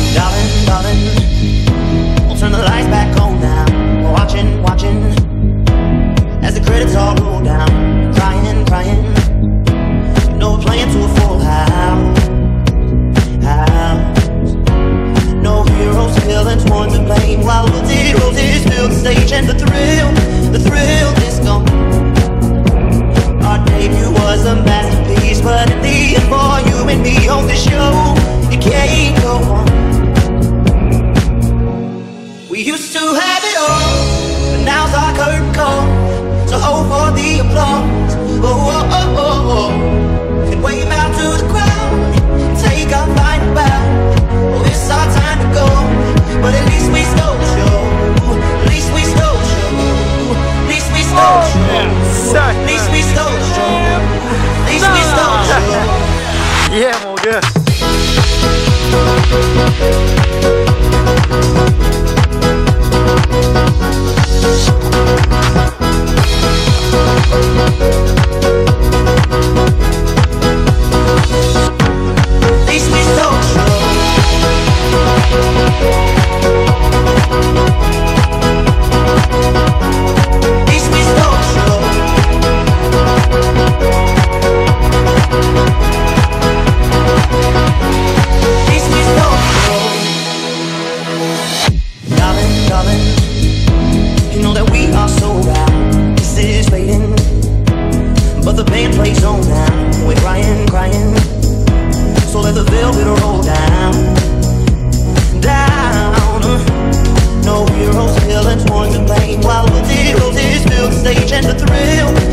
Darling, darling, we'll turn the lights back on now. We're watching, watching, as the credits all roll down. Crying, crying, you know we're playing to a full house. No heroes, villains, one to blame, while wilted roses fill the stage. And the thrill is gone. Our debut was a masterpiece, but in the end, for you and me on this show, it can't go on. We used to have it all, but now's our curtain call. So hold for the applause, oh, oh, oh, oh, oh. And wave out to the crowd, take our final bow. Oh, it's our time to go, but at least we stole the show. At least we stole the show. At least we stole the show. At least we stole the show. At least we stole the show. Yeah, mon gars. And the thrill